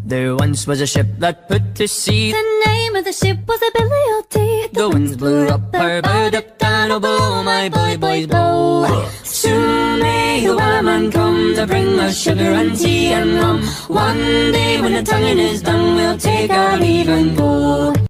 There once was a ship that put to sea. The name of the ship was a Billy O.T. The winds blew up her bow, up down, oh blow, my bully boys blow. Soon may the wellerman come to bring us sugar and tea and rum. One day when the tonguing is done, we'll take our leave and go.